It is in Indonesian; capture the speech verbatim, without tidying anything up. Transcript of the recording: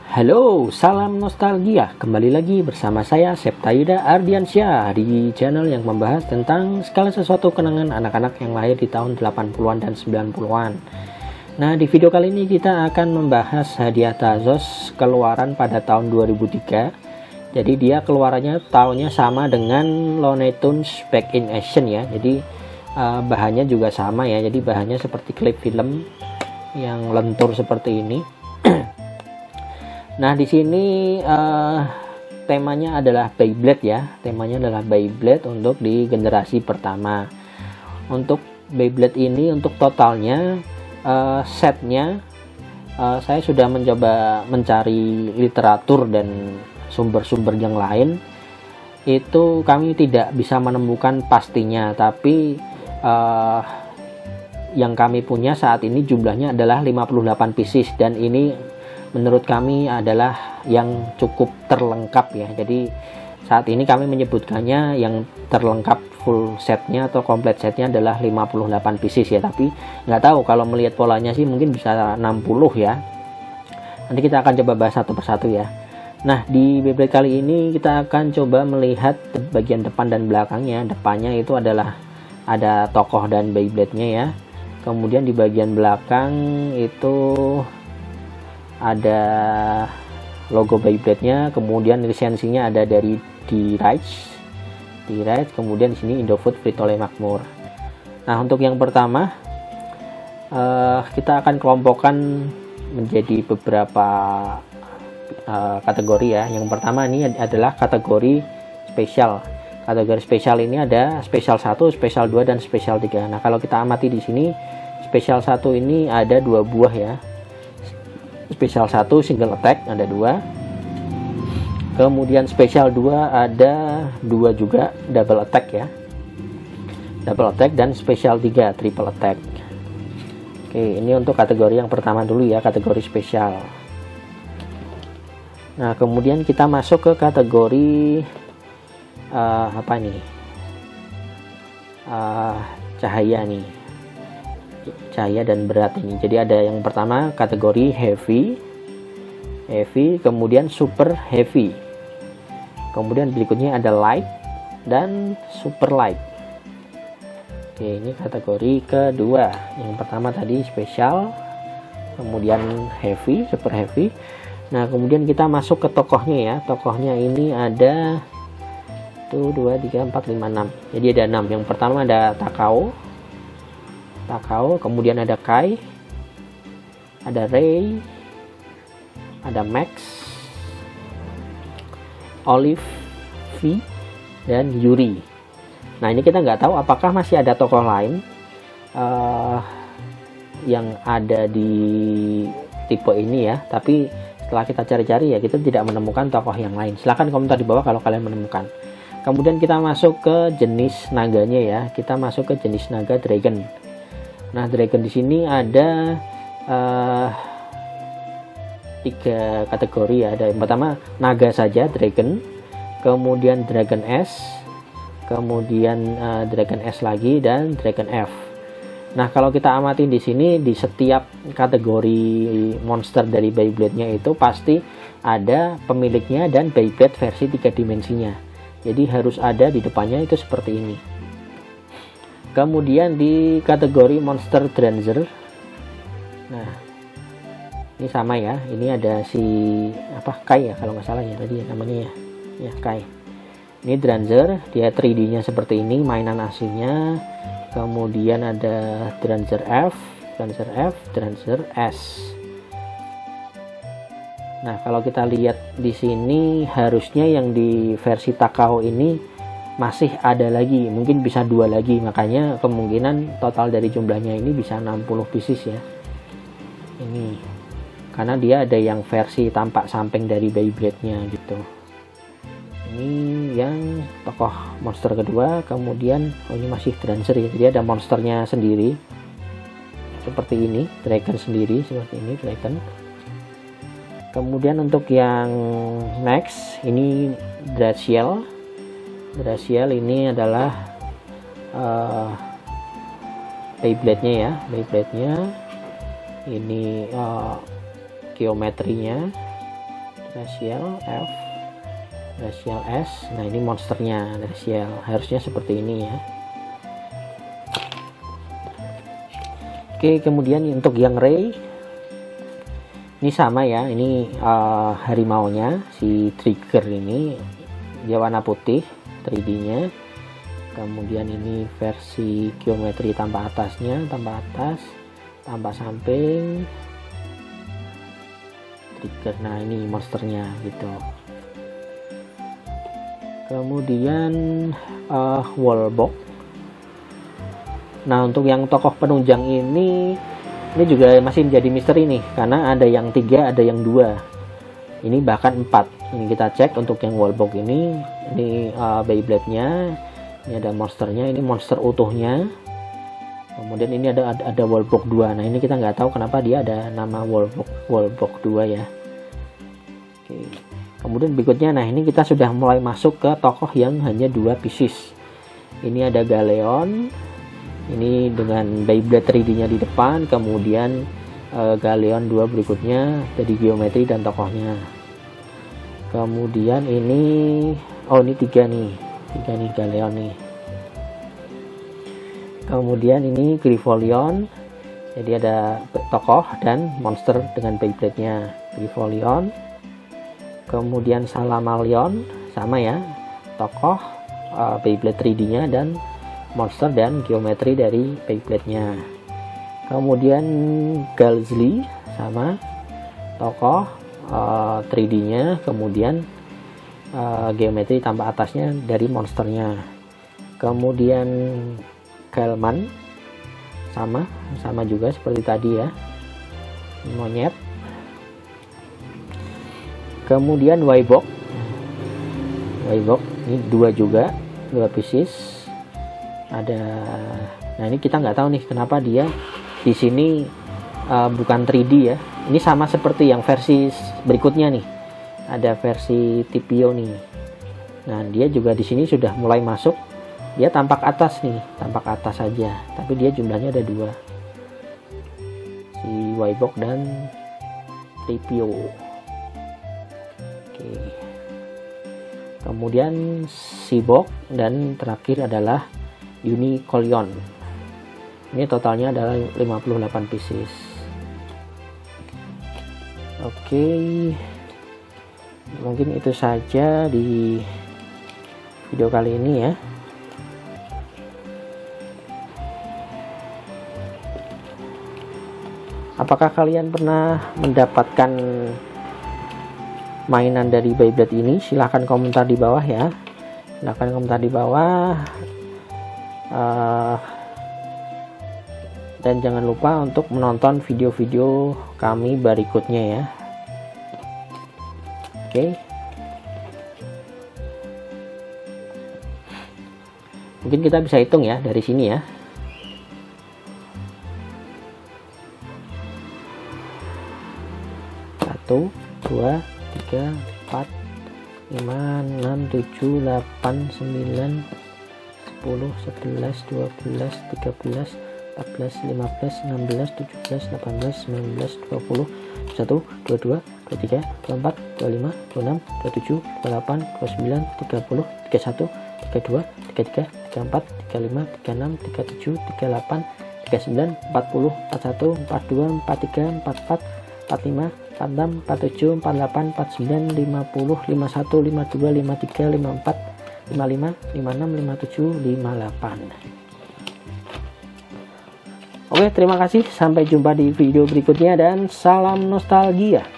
Halo, salam nostalgia. Kembali lagi bersama saya Septayuda Ardiansyah di channel yang membahas tentang segala sesuatu kenangan anak-anak yang lahir di tahun delapan puluhan dan sembilan puluhan. Nah, di video kali ini kita akan membahas hadiah Tazos keluaran pada tahun dua ribu tiga. Jadi dia keluarannya tahunnya sama dengan Looney Tunes Back in Action ya. Jadi uh, bahannya juga sama ya. Jadi bahannya seperti klip film yang lentur seperti ini. Nah, di sini uh, temanya adalah Beyblade ya. Temanya adalah Beyblade untuk di generasi pertama. Untuk Beyblade ini untuk totalnya uh, setnya uh, saya sudah mencoba mencari literatur dan sumber-sumber yang lain. Itu kami tidak bisa menemukan pastinya, tapi uh, yang kami punya saat ini jumlahnya adalah lima puluh delapan pieces, dan ini menurut kami adalah yang cukup terlengkap ya. Jadi saat ini kami menyebutkannya yang terlengkap full setnya atau komplit setnya adalah lima puluh delapan pieces ya. Tapi nggak tahu, kalau melihat polanya sih mungkin bisa enam puluh ya. Nanti kita akan coba bahas satu persatu ya. Nah, di Beyblade kali ini kita akan coba melihat bagian depan dan belakangnya. Depannya itu adalah ada tokoh dan Beyblade-nya ya. Kemudian di bagian belakang itu ada logo Beyblade-nya, kemudian lisensinya ada dari D-Rides, D-Rides, kemudian di sini Indofood Frito-Lay Makmur. Nah, untuk yang pertama uh, kita akan kelompokkan menjadi beberapa uh, kategori ya. Yang pertama ini adalah kategori spesial. Kategori spesial ini ada spesial satu, spesial dua, dan spesial tiga. Nah, kalau kita amati di sini spesial satu ini ada dua buah ya. Spesial satu single attack ada dua, kemudian spesial dua ada dua juga double attack ya, double attack, dan spesial tiga triple attack. Oke, ini untuk kategori yang pertama dulu ya, kategori spesial. Nah, kemudian kita masuk ke kategori uh, apa nih, uh, cahaya nih, cahaya dan berat ini. Jadi ada yang pertama kategori heavy, heavy, kemudian super heavy, kemudian berikutnya ada light dan super light. Oke, ini kategori kedua. Yang pertama tadi spesial, kemudian heavy, super heavy. Nah, kemudian kita masuk ke tokohnya ya. Tokohnya ini ada satu, dua, tiga, empat, lima, enam. Jadi ada enam. Yang pertama ada Takao, Takao, kemudian ada Kai, ada Ray, ada Max, Olive, V, dan Yuri. Nah, ini kita nggak tahu apakah masih ada tokoh lain uh, yang ada di tipe ini ya. Tapi setelah kita cari-cari ya, kita tidak menemukan tokoh yang lain. Silahkan komentar di bawah kalau kalian menemukan. Kemudian kita masuk ke jenis naganya ya. Kita masuk ke jenis naga Dragon. Nah, Dragon di sini ada uh, tiga kategori ya. Ada yang pertama naga saja Dragon, kemudian Dragon S, kemudian uh, Dragon S lagi, dan Dragon F. Nah, kalau kita amati di sini, di setiap kategori monster dari Beyblade-nya itu pasti ada pemiliknya dan Beyblade versi tiga dimensinya. Jadi harus ada di depannya itu seperti ini. Kemudian di kategori Monster Drancer, nah ini sama ya, ini ada si apa Kai ya kalau nggak salah ya tadi ya, namanya ya, ya Kai. Ini Drancer, dia tiga D-nya seperti ini, mainan aslinya. Kemudian ada Drancer F, Drancer F, Drancer S. Nah, kalau kita lihat di sini harusnya yang di versi Takao ini masih ada lagi, mungkin bisa dua lagi, makanya kemungkinan total dari jumlahnya ini bisa enam puluh pieces ya. Ini karena dia ada yang versi tampak samping dari Beyblade-nya gitu. Ini yang tokoh monster kedua. Kemudian oh, ini masih Drancer ya, jadi ada monsternya sendiri seperti ini, Dragon sendiri seperti ini, Dragon. Kemudian untuk yang next ini Draciel. Draciel ini adalah uh, Beyblade-nya ya, Beyblade-nya ini uh, geometrinya Racial F, Racial S. Nah ini monsternya Racial, harusnya seperti ini ya. Oke, kemudian untuk yang Ray ini sama ya, ini uh, harimaunya, si trigger ini dia warna putih tiga D nya. Kemudian ini versi geometri tanpa atasnya, tanpa atas, tanpa samping, trigger. Nah ini monsternya gitu. Kemudian uh, wallbox. Nah untuk yang tokoh penunjang ini ini juga masih menjadi misteri nih, karena ada yang tiga, ada yang dua, ini bahkan empat. Ini kita cek untuk yang wallbox ini, ini uh, Beyblade-nya, ini ada monsternya, ini monster utuhnya. Kemudian ini ada ada, ada wallbox dua. Nah ini kita nggak tahu kenapa dia ada nama wallbox wallbox dua ya. Oke. Kemudian berikutnya, nah ini kita sudah mulai masuk ke tokoh yang hanya dua pieces. Ini ada Galeon. Ini dengan Beyblade tiga D nya di depan, kemudian uh, Galeon dua berikutnya dari geometri dan tokohnya. Kemudian ini, oh ini tiga nih, tiga nih Galeon nih. Kemudian ini Grifolion, jadi ada tokoh dan monster dengan Beyblade-nya. Grifolion. Kemudian Salamaleon, sama ya, tokoh, uh, Beyblade tiga D nya dan monster dan geometri dari Beyblade-nya. Kemudian Galzli, sama tokoh, uh, tiga D nya, kemudian uh, geometri tanpa atasnya dari monsternya. Kemudian Galman, sama sama juga seperti tadi ya, monyet. Kemudian Wybox, Wybox ini dua juga, dua pieces. Ada, nah ini kita nggak tahu nih kenapa dia di sini uh, bukan tiga D ya. Ini sama seperti yang versi berikutnya nih, ada versi Tipio nih. Nah dia juga di sini sudah mulai masuk, dia tampak atas nih, tampak atas saja, tapi dia jumlahnya ada dua, si Wybox dan Tipio. Oke. Kemudian Seabox dan terakhir adalah Unicorn. Ini totalnya adalah lima puluh delapan pieces. Oke, mungkin itu saja di video kali ini ya. Apakah kalian pernah mendapatkan mainan dari Beyblade ini? Silahkan komentar di bawah ya. Silahkan komentar di bawah. Uh, dan jangan lupa untuk menonton video-video kami berikutnya ya. Oke. Okay. Mungkin kita bisa hitung ya dari sini ya. Satu, dua, tiga, empat, lima, enam, tujuh, delapan, sembilan, sepuluh, sebelas, dua belas, tiga belas, empat belas, lima belas, enam belas, tujuh belas, delapan belas, sembilan belas, dua puluh, satu, dua puluh dua, dua puluh tiga, dua puluh empat, dua puluh lima, dua puluh enam, dua puluh tujuh, dua puluh delapan, dua puluh sembilan, tiga puluh, tiga puluh satu, tiga puluh dua, tiga puluh tiga, tiga puluh empat, tiga puluh lima, tiga puluh enam, tiga puluh tujuh, tiga puluh delapan, tiga puluh sembilan, empat puluh, empat puluh satu, empat puluh dua, empat puluh tiga, empat puluh empat, empat puluh lima, empat puluh enam, empat puluh tujuh, empat puluh delapan, empat puluh sembilan, lima puluh, lima puluh satu, lima puluh dua, lima puluh tiga, lima puluh empat, lima puluh lima, lima puluh enam, lima puluh tujuh, lima puluh delapan. Oke, terima kasih. Sampai jumpa di video berikutnya dan salam nostalgia.